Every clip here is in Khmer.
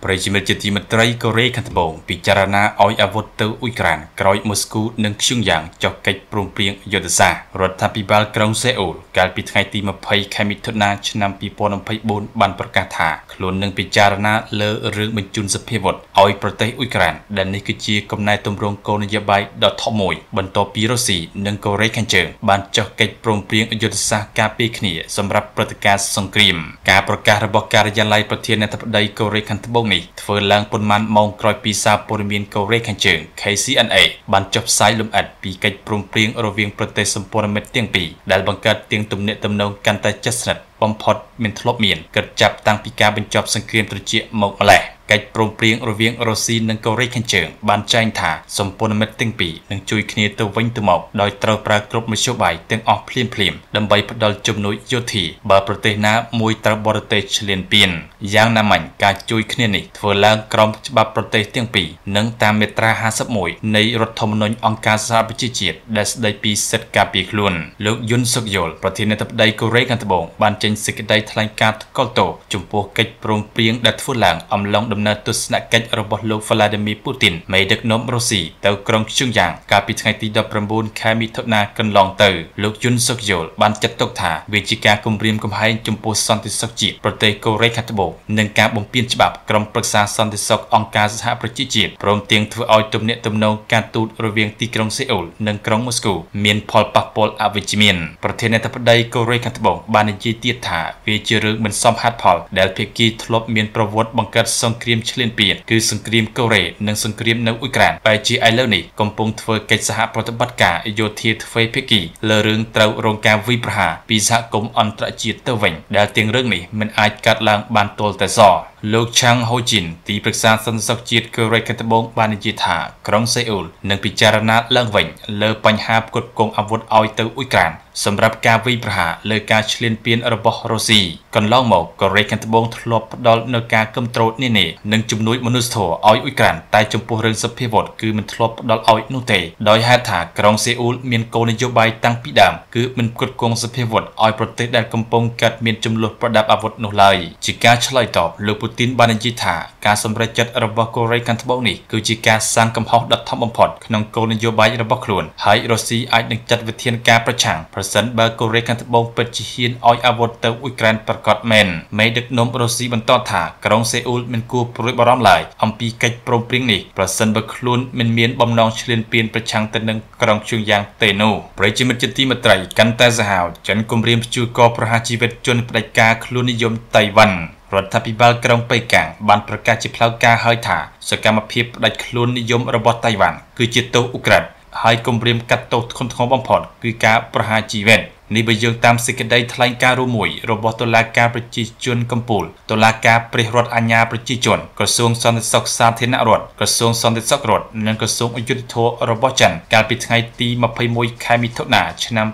ប្រតិមិត្តជាទីមត្រីកូរ៉េខាងត្បូងពិចារណាឲ្យអាវុធទៅអ៊ុយក្រែនក្រោយម៉ូស្គូនិងខ្ជុងយ៉ាងចុះកិច្ចព្រមព្រៀងយុទ្ធសាស្ត្ររដ្ឋាភិបាលក្រុងសេអ៊ូលកាលពីថ្ងៃទី20ខែមិថុនាឆ្នាំ2024បានប្រកាសថាខ្លួននឹងពិចារណាលើរឿងបញ្ជូនសភាវុធឲ្យប្រទេសអ៊ុយក្រែនដែលនេះគឺជាកំណែទម្រង់គោលនយោបាយដ៏ធំមួយបន្ទាប់ពីរុស្ស៊ីនិងកូរ៉េខាងជើងបានចុះកិច្ចព្រមព្រៀងយុទ្ធសាស្ត្រការពារគ្នាសម្រាប់ព្រឹត្តិការណ៍សង្គ្រាមការប្រកាសរបស់ការិយាល័យប្រធានាធិបតីកូរ៉េខាងត្បូងនេះធ្វើឡើងប៉ុន្មានម៉ោងក្រោយពីសារព័ត៌មានកូរ៉េខាងជើង KCNA បានចុះផ្សាយលម្អិតពីកិច្ចព្រមព្រៀងរវាងប្រទេសសម្ព័ន្ធមិត្តទាំងពីរដែលបង្កើតទាំងទំនាក់ទំនងកាន់តែជិតស្និទ្ធបំផុតមានធ្លាប់មានកិច្ចចាប់តាំងពីការបញ្ចប់សង្គ្រាមត្រជាក់មកម្លេះកិច្ចព្រមព្រៀងរវាងរុស្ស៊ីនិងកូរ៉េខាងជើងបានចែងថាសម្ព័ន្ធមិត្តទាំងពីរនឹងជួយគ្នាទៅវិញទៅមកដោយត្រូវប្រើគ្រប់មធ្យោបាយទាំងអស់ភ្លាមៗដើម្បីផ្ដល់ជំនួយយោធាបើប្រទេសណាមួយត្រូវបរទេសឈ្លានពានយ៉ាងណាមិញការជួយគ្នានេះធ្វើឡើងក្រោមច្បាប់ប្រទេសទាំងពីរនិងតាមមាត្រា51នៃរដ្ឋធម្មនុញ្ញអង្គការសហប្រជាជាតិដែលស្តីពីសិទ្ធិការពារខ្លួនលោកយុនសុកយ៉ុលប្រធានាធិបតីកូរ៉េខាងត្បូងបានចេញសេចក្តីថ្លែងការណ៍ថ្កោលទោសចំពោះកិច្ចព្រមព្រៀងដែលធ្វើឡើងអំឡុងដំណើរទស្សនកិច្ចរបស់លោក Vladimir Putin មេដឹកនាំរុស្ស៊ីទៅក្រុងខ្ជុងយ៉ាងកាលពីថ្ងៃទី19ខែមិថុនាកន្លងទៅលោកយុនសុកយ៉ុលបានចាត់ទុកថាវាជាការគំរាមកំហែងចំពោះសន្តិសុខជាតិប្រទេសកូរ៉េខាងត្បូងនិងការបំពានច្បាប់ក្រុមប្រឹក្សាសន្តិសុខអង្គការសហប្រជាជាតិព្រមទាំងធ្វើឲ្យទំនាក់ទំនងការទូតរវាងទីក្រុងសេអ៊ូលនិងក្រុងម៉ូស្គូមានផលប៉ះពាល់អវិជ្ជមានប្រធានាធិបតីកូរ៉េខាងត្បូងបាននិយាយទៀតថាវាជារឿងមិនសមហេតុផលដែលភាគីធ្លាប់មានប្រវត្តិបង្កើតសង្គ្រាមឈ្លានពានគឺសង្គ្រាមកូរ៉េនិងសង្គ្រាមនៅអ៊ុយក្រែនបែរជាឥឡូវនេះកំពុងធ្វើកិច្ចសហប្រតិបត្តិការយោធាទ្វេភាគីលើរឿងត្រូវរងការវាយប្រហារពីសហគមន៍អន្តរជាតិទៅវិញដែលទាំងរឿងនេះមិនអាចកាត់ឡើងបានទាល់តែសោះលោកឆាំងហូជីនទីប្រឹក្សាសន្តិសុខជាតិកូរ៉េខាងត្បូងបាននិយាយថាក្រុងសេអ៊ូលនឹងពិចារណាឡើងវិញលើបញ្ហាផ្គត់ផ្គង់អាវុធឲ្យទៅអ៊ុយក្រែនសម្រាប់ការវាយប្រហារលើការឈ្លានពានរបស់រុស្ស៊ីកន្លងមកកូរ៉េខាងត្បូងធ្លាប់ផ្ដល់នូវការគាំទ្រនានានិងជំនួយមនុស្សធម៌ឲ្យអ៊ុយក្រែនតែចំពោះរឿងសភាវុធគឺមិនធ្លាប់ផ្ដល់ឲ្យនោះទេដោយហេតុថាក្រុងសេអ៊ូលមានគោលនយោបាយតាំងពីដើមគឺមិនផ្គត់ផ្គង់សភាវុធឲ្យប្រទេសដែលកំពុងកើតមានចំនួនប្រដាប់អាវុធនោះឡើយជាការឆ្លើយតបលោកពូទីនបាននិយាយថាការសម្រេចចិត្តរបស់កូរ៉េខាងត្បូងនេះគឺជាការសាងកំហុសដ៏ធំបំផុតក្នុងគោលនយោបាយរបស់ខ្លួនហើយរុស្ស៊ីអាចនឹងចាត់វិធានការប្រឆាំងប្រសិនបើកូរ៉េខាងត្បូងពិតជាហ៊ានឲ្យអាវុធទៅអ៊ុយក្រែនប្រកាសមែនមេដឹកនាំរុស្ស៊ីបន្តថាក្រុងសេអ៊ូលមិនគួរព្រួយបារម្ភឡើយអំពីកិច្ចព្រមព្រៀងនេះប្រសិនបើខ្លួនមិនមានបំណងឈ្លានពានប្រឆាំងទៅនឹងក្រុងខ្ជុងយ៉ាងទេនោះប្រជាមិត្តជាទីមេត្រីកាន់តែសាហាវចិនគំរាមព្យួរកប្រហារជីវិតជនផ្ដាច់ការខ្លួននិយមតៃវ៉ាន់រដ្ឋាភិបាលក្រុងប៉េកាំងបានប្រកាសជាផ្លូវការហើយថាសកម្មភាពផ្ដាច់ខ្លួននិយមរបស់តៃវ៉ាន់គឺជាទោសឧក្រិដ្ឋហើយគំរាមកាត់ទោសធ្ងន់ធ្ងរបំផុតគឺការប្រហារជីវិតនេះបើយើងតាមសេចក្តីថ្លែងការណ៍រួមមួយរបស់តុលាការប្រជាជនកំពូលតុលាការព្រះរដ្ឋអាជ្ញាប្រជាជនក្រសួងសន្តិសុខសាធារណរដ្ឋក្រសួងសន្តិសុខរដ្ឋនិងក្រសួងយុត្តិធម៌របស់ចិនកាលពីថ្ងៃទី21ខែមិថុនាឆ្នាំ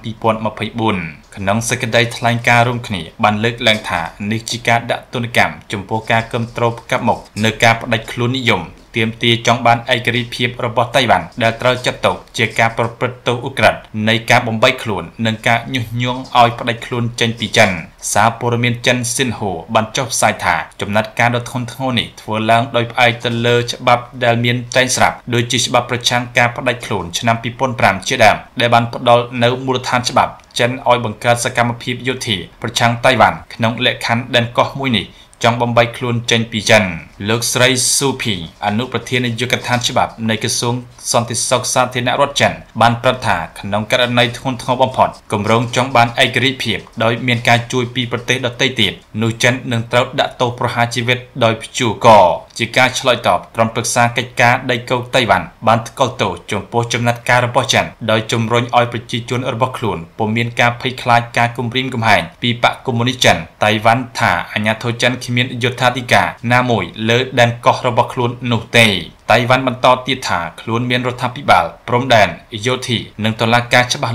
2024ក្នុងសេចក្តីថ្លែងការណ៍រួមគ្នាបានលើកឡើងថានេះជាការដាក់ទណ្ឌកម្មចំពោះការគាំទ្រផ្កាប់មុខនៅការផ្ដាច់ខ្លួននិយមទាមទារចង់បានឯករាជ្យភាពរបស់តៃវ៉ាន់ដែលត្រូវចាត់ទុកជាការប្រព្រឹត្តទោសឧក្រិដ្ឋនៃការបំបីខ្លួននិងការញុះញង់ឲ្យផ្ដាច់ខ្លួនចេញពីចិនសារព័ត៌មានចិនស៊ីនហូបានចុះផ្សាយថាចំណាត់ការដ៏ធ្ងន់ធ្ងរនេះធ្វើឡើងដោយផ្អែកទៅលើច្បាប់ដែលមានតែងស្រាប់ដូចជាច្បាប់ប្រឆាំងការផ្ដាច់ខ្លួនឆ្នាំ2005ជាដើមដែលបានផ្ដល់នៅមូលដ្ឋានច្បាប់ចិនឲ្យបង្កើតសកម្មភាពយោធាប្រឆាំងតៃវ៉ាន់ក្នុងលក្ខខណ្ឌដែនកោះមួយនេះចង់បំបីខ្លួនចេញពីចិនលោកស្រីស៊ូភីអនុប្រធាននាយកដ្ឋានច្បាប់នៃក្រសួងសន្តិសុខសាធារណរដ្ឋចិនបានប្រាប់ថាក្នុងករណីធ្ងន់ធ្ងរបំផុតគម្រោងចង់បានឯករាជ្យភាពដោយមានការជួយពីប្រទេសដទៃទៀតនោះចិននឹងត្រូវដាក់ទោសប្រហារជីវិតដោយព្យួរកជាការឆ្លើយតបក្រុមប្រឹក្សាកិច្ចការដីគោកតៃវ៉ាន់បានថ្កោលទោសចំពោះចំណាត់ការរបស់ចិនដោយជំរុញឲ្យប្រជាជនរបស់ខ្លួនពុំមានការភ័យខ្លាចការគំរាមកំហែងពីបកកុម្មុយនីសចិនតៃវ៉ាន់ថាអាញាធរចិនគ្មានយុទ្ធាធិការណាមួយលើដែនកោះរបស់ខ្លួននោះទេតៃវ៉ាន់បន្តទៀតថាខ្លួនមានរដ្ឋាភិបាលព្រំដែនយោធានិងតុលាការច្បាស់លាស់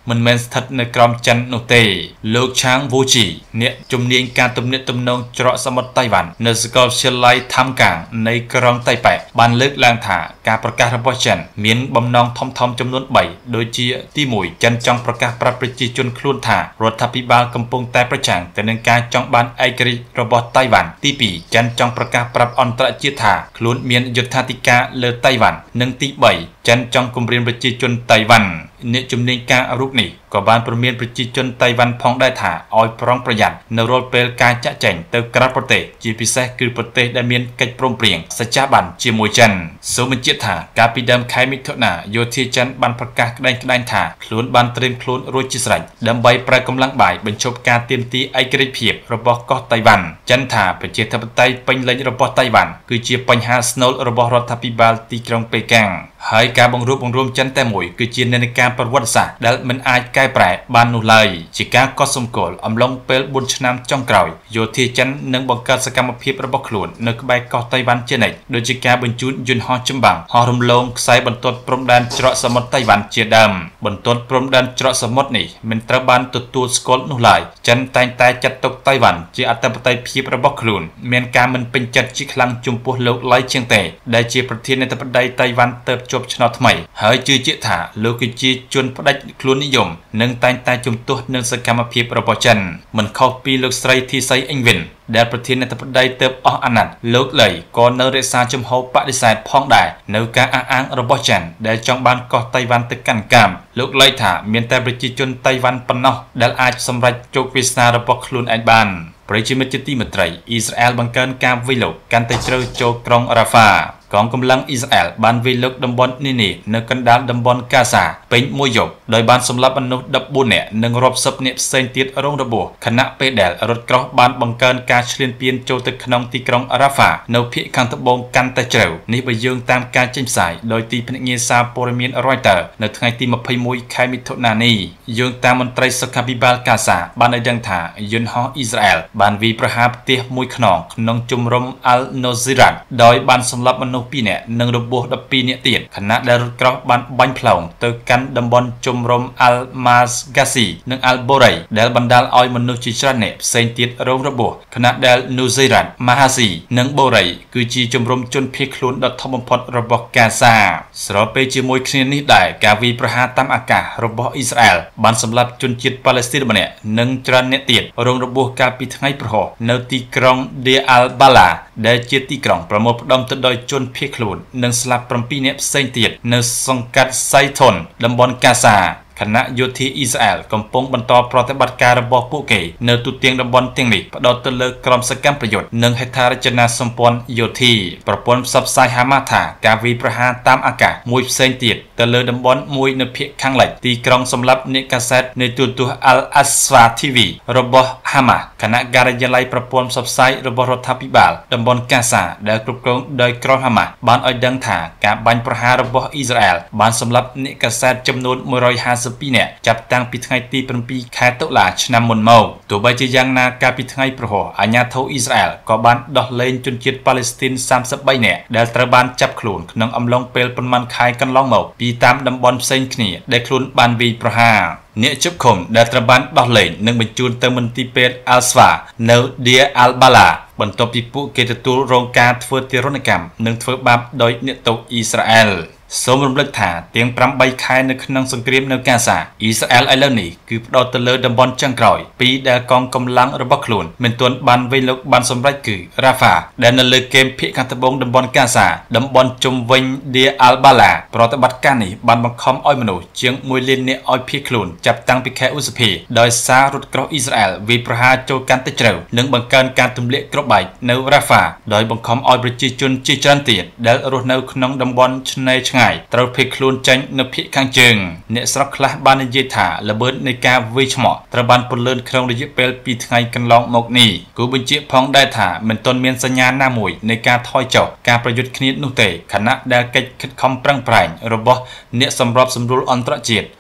មិនមែនស្ថិតនៅក្រោមចិននោះទេលោកឆាងវូជីអ្នកជំនាញការទំនាក់ទំនងច្រកសមុទ្រតៃវ៉ាន់នៅសាកលវិទ្យាល័យថាំកាងនៃក្រុងតៃប៉េបានលើកឡើងថាការប្រកាសរបស់ចិនមានបំណងធំៗចំនួន3ដូចជាទី1ចិនចង់ប្រកាសប្រាប់ប្រជាជនខ្លួនថារដ្ឋាភិបាលកំពុងតែប្រឆាំងទៅនឹងការចង់បានឯករាជ្យរបស់តៃវ៉ាន់ទី2ចិនចង់ប្រកាសប្រាប់អន្តរជាតិថាខ្លួនមានយុទ្ធាធិការលើតៃវ៉ាន់និងទី3ចិនចង់គំរាមប្រជាជនតៃវ៉ាន់អ្នកជំនាញការរូបនេះក៏បានព្រមានប្រជាជនតៃវ៉ាន់ផងដែរថាឲ្យប្រុងប្រយ័ត្ននៅរាល់ពេលការចាក់ចែងទៅក្រៅប្រទេសជាពិសេសគឺប្រទេសដែលមានកិច្ចព្រមព្រៀងសច្ចាប័នជាមួយចិនសូមបញ្ជាក់ថាកាលពីដើមខែមិថុនាយោធាចិនបានប្រកាសក្តែងថាខ្លួនបានត្រៀមខ្លួនរួចជាស្រេចដើម្បីប្រើកម្លាំងបាយបញ្ឈប់ការទាមទារឯករាជ្យភាពរបស់កោះតៃវ៉ាន់ចិនថាប្រជាធិបតេយ្យពេញលេញរបស់តៃវ៉ាន់គឺជាបញ្ហាស្នូលរបស់រដ្ឋាភិបាលទីក្រុងប៉េកាំងហើយការបង្រួបបង្រួមចិនតែមួយគឺជានិន្នាការប្រវត្តិសាស្ត្រដែលមិនអាចកែប្រែបាននោះឡើយជាការកត់សម្គាល់អំឡុងពេល4ឆ្នាំចុងក្រោយយោធាចិននឹងបង្កើតសកម្មភាពរបស់ខ្លួននៅក្បែរកោះតៃវ៉ាន់ជានិច្ចដូចជាការបញ្ជូនយន្តហោះចម្បាំងហោះរំលងខ្សែបន្ទាត់ព្រំដែនច្រកសមុទ្រតៃវ៉ាន់ជាដើមបន្ទាត់ព្រំដែនច្រកសមុទ្រនេះមិនត្រូវបានទទួលស្គាល់នោះឡើយចិនតែងតែចាត់ទុកតៃវ៉ាន់ជាអធិបតេយ្យភាពរបស់ខ្លួនមានការមិនពេញចិត្តជាខ្លាំងចំពោះលោកឡៃឈៀងតេដែលជាប្រធានាធិបតីតៃវ៉ាន់ទើបជាប់ឆ្នោតថ្មីហើយជឿជាក់ថាលោកគឺជាជនផ្ដាច់ខ្លួននិយមនិងតែងតែជំទាស់នឹងសកម្មភាពរបស់ចិនមិនខុសពីលោកស្រីធីសីអេងវិនដែលប្រធានាធិបតីទើបអស់អាណត្តិលោកលីក៏នៅរក្សាជំហរបដិសេធផងដែរនៅការអះអាងរបស់ចិនដែលចង់បានកោះតៃវ៉ាន់ទៅកាន់កាមលោកលីថាមានតែប្រជាជនតៃវ៉ាន់ប៉ុណ្ណោះដែលអាចសម្រេចជោគវាសនារបស់ខ្លួនឯងបានប្រជាមិត្តជាទីមេត្រីអ៊ីស្រាអែលបង្កើនការវិលលោកកាន់តែជ្រៅចូលក្រុងរ៉ាហ្វាកងកម្លាំងអ៊ីស្រាអែលបានវាយលុកតំបន់នានានៅកណ្ដាលតំបន់កាហ្សាពេញមួយយប់ដោយបានសម្លាប់មនុស្ស14នាក់និងរាប់សិបនាក់ផ្សេងទៀតរងរបួសខណៈពេលដែលរថក្រោះបានបង្កើនការឈ្លានពានចូលទៅក្នុងទីក្រុងរ៉ាហ្វានៅភាគខាងត្បូងកាន់តែជ្រៅនេះបើយោងតាមការចេញផ្សាយដោយទីភ្នាក់ងារសារព័ត៌មាន Reuters នៅថ្ងៃទី21ខែមិថុនានេះយោងតាមមន្ត្រីសុខាភិបាលកាហ្សាបានឲ្យដឹងថាយន្តហោះអ៊ីស្រាអែលបានវាយប្រហារផ្ទះមួយខ្នងក្នុងជំរំ Al-Nusairat ដោយបានសម្លាប់មនុស្ស2នាក់និងរបួស12នាក់ទៀតខណៈដែលរថក្រោះបានបាញ់ផ្លោងទៅកាន់តំបន់ជំរំ Al-Masgasi និង Al-Borei ដែលបណ្ដាលឲ្យមនុស្សជាច្រើននាក់ផ្សេងទៀតរងរបួសខណៈដែល Nusairat, Mahasi និង Borei គឺជាជំរំជនភៀសខ្លួនដ៏ធំបំផុតរបស់កាហ្សាស្របពេលជាមួយគ្នានេះដែរការវាយប្រហារតាមអាកាសរបស់អ៊ីស្រាអែលបានសម្លាប់ជនជាតិប៉ាឡេស្ទីនម្នាក់និងច្រើនអ្នកទៀតរងរបួសកាលពីថ្ងៃប្រហោះនៅទីក្រុង Deir al-Balah ដែលជាទីក្រុងប្រមូលផ្ដុំទៅដោយជនភៀសខ្លួននិងស្លាប់7នាក់ផ្សេងទៀតនៅសង្កាត់សៃថុនតំបន់កាហ្សាខណៈយោធាអ៊ីស្រាអែលកំពុងបន្តប្រតិបត្តិការរបស់ពួកគេនៅទូទាំងតំបន់ទាំងនេះផ្ដោតទៅលើក្រុមសកម្មប្រយុទ្ធនិងហេដ្ឋារចនាសម្ព័ន្ធយោធាប្រព័ន្ធផ្សព្វផ្សាយហាម៉ាថាការវាយប្រហារតាមអាកាសមួយផ្សេងទៀតទៅលើតំបន់មួយនៅភាគខាងលិចទីក្រុងសម្រាប់អ្នកកាសែតនៃទូរទស្សន៍ Al-Aqsa TV របស់ហាម៉ាគណៈការិយាល័យប្រព័ន្ធផ្សព្វផ្សាយរបស់រដ្ឋាភិបាលតំបន់កាហ្សាដែលគ្រប់គ្រងដោយក្រុមហាម៉ាបានឲ្យដឹងថាការបាញ់ប្រហាររបស់អ៊ីស្រាអែលបានសម្លាប់អ្នកកាសែតចំនួន152នាក់ចាប់តាំងពីថ្ងៃទី7ខែតុលាឆ្នាំមុនមកទោះបីជាយ៉ាងណាកាលពីថ្ងៃប្រហោះអាជ្ញាធរអ៊ីស្រាអែលក៏បានដោះលែងជនជាតិប៉ាឡេស្ទីន33នាក់ដែលត្រូវបានចាប់ខ្លួនក្នុងអំឡុងពេលប៉ុន្មានខែកន្លងមកពីតាមតំបន់ផ្សេងគ្នាដែលខ្លួនបានវាយប្រហារអ្នកជាប់ឃុំដែលត្រូវបានដោះលែងនិងបញ្ជូនទៅមន្ទីរពេទ្យ Al-Swa នៅ Deir al-Balah បន្ទាប់ពីពួកគេទទួលរងការធ្វើទារុណកម្មនិងធ្វើបាបដោយអ្នកទោសអ៊ីស្រាអែលសូមរំលឹកថាទាំង8ខែនៅក្នុងសង្គ្រាមនៅកាហ្សាអ៊ីស្រាអែលឥឡូវនេះគឺផ្ដោតទៅលើតំបន់ចុងក្រោយពីដែលកងកម្លាំងរបស់ខ្លួនមិនទាន់បានវាយលុកបានសម្រេចគឺរ៉ាហ្វាដែលនៅលើគែមភាគខាងត្បូងតំបន់កាហ្សាតំបន់ជុំវិញ Deir al-Balah ប្រតិបត្តិការនេះបានបង្ខំឲ្យមនុស្សជាង1លាននាក់ឲ្យភៀសខ្លួនចាប់តាំងពីខែឧសភាដោយសាររថក្រោះអ៊ីស្រាអែលវាយប្រហារចូលកាន់តែជ្រៅនិងបង្កើនការទម្លាក់គ្រាប់បែកនៅរ៉ាហ្វាដោយបង្ខំឲ្យប្រជាជនជាច្រើនទៀតដែលរស់នៅក្នុងតំបន់ឆ្នេរឆ្ងាយត្រូវភៀសខ្លួនចេញនៅភាគខាងជើងអ្នកស្រុកខ្លះបាននិយាយថាល្បឿននៃការវាយឆ្មក់ត្រូវបានពន្លឿនក្នុងរយៈពេល2ថ្ងៃកន្លងមកនេះគូបញ្ជាក់ផងដែរថាមិនទាន់មានសញ្ញាណាមួយនៃការថយចុះការប្រយុទ្ធគ្នានោះទេខណៈដែលកិច្ចខិតខំប្រឹងប្រែងរបស់អ្នកសម្របសម្រួលអន្តរជាតិ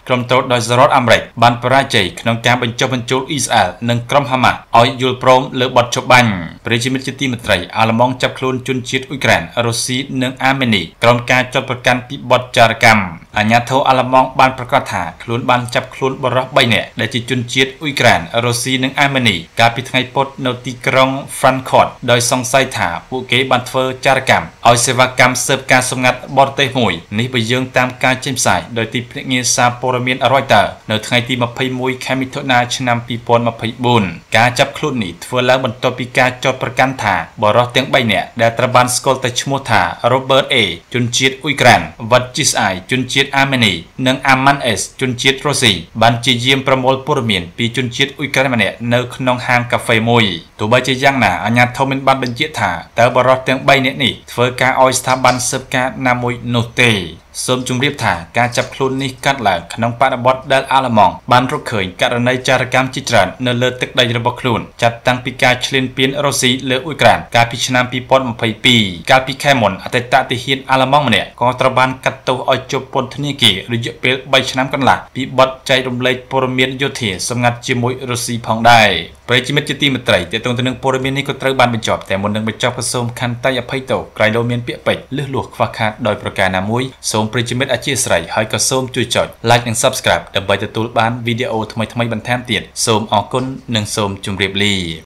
ក្រុមតូចដោយសហរដ្ឋអាមេរិកបានបរាជ័យក្នុងការបញ្ចុះបញ្ចូលអ៊ីស្រាអែលនិងក្រុមហាម៉ាស់ឲ្យយល់ព្រមលើបទចុះបាញ់ប្រជាមិត្តជាទីមេត្រីអាល្លឺម៉ង់ចាប់ខ្លួនជនជាតិអ៊ុយក្រែនរុស្ស៊ីនិងអាមេនីក្រោមការចាត់ប្រកាន់ពីបទចារកម្មអាជ្ញាធរអាល្លឺម៉ង់បានប្រកាសថាខ្លួនបានចាប់ខ្លួនបរិសុទ្ធ3នាក់ដែលជាជនជាតិអ៊ុយក្រែនរុស្ស៊ីនិងអាមេនីកាលពីថ្ងៃពុធនៅទីក្រុង Frankfurt ដោយសង្ស័យថាពួកគេបានធ្វើចារកម្មឲ្យសេវាកម្មស៊ើបការសម្ងាត់បរទេសមួយនេះបើយើងតាមការចេញផ្សាយដោយទីភ្នាក់ងារសារព័ត៌មាន Reuters នៅថ្ងៃទី21 ខែមិថុនាឆ្នាំ2024ការចាប់ខ្លួននេះធ្វើឡើងបន្ទាប់ពីការចោទប្រកាន់ថាបរិសុទ្ធទាំង3នាក់ដែលត្រូវបានស្គាល់តែឈ្មោះថា Robert A ជនជាតិអ៊ុយក្រែន Vatchis I ជនជាតិអាមេនីនិង Aman S ជនជាតិរុស្ស៊ីបានជាយាមប្រមូលព័ត៌មានពីជនជាតិអ៊ុយក្រែនម្នាក់នៅក្នុងហាងកាហ្វេមួយទោះបីជាយ៉ាងណាអាជ្ញាធរមិនបានបញ្ជាក់ថាតើបរិសុទ្ធទាំង3នាក់នេះធ្វើការឲ្យស្ថាប័នស៊ើបការណាមួយនោះទេសូមជម្រាបថាការចាប់ខ្លួននេះកាត់ឡើងក្នុងបរិបទដែលអាល្លឺម៉ង់បានរកឃើញករណីចារកម្មជាច្រើននៅលើទឹកដីរបស់ខ្លួនចាប់តាំងពីការឈ្លានពានរុស្ស៊ីលើអ៊ុយក្រែនកាលពីឆ្នាំ2022កាលពីខែមុនអតីតទាហានអាល្លឺម៉ង់ម្នាក់ក៏ត្រូវបានកាត់ទោសឲ្យជាប់ពន្ធនាគាររយៈពេល3ឆ្នាំកន្លះពីបទចែករំលែកព័ត៌មានយោធាសម្ងាត់ជាមួយរុស្ស៊ីផងដែរប្រជាមិត្តជាទីមេត្រីទាក់ទងទៅនឹងព័ត៌មាននេះក៏ត្រូវបានបញ្ចប់តែមុននឹងបញ្ចប់ក៏សូមខន្តីអភ័យទោសក្រៃលោមានពាក្យពេចន៍លឺលួសខ្វះខាតដោយប្រការណាមួយសូមប្រជាមិត្តអធ្យាស្រ័យហើយក៏សូមជួយចុច Like និង Subscribe ដើម្បីទទួលបានវីដេអូថ្មីៗបន្ថែមទៀតសូមអរគុណនិងសូមជម្រាបលា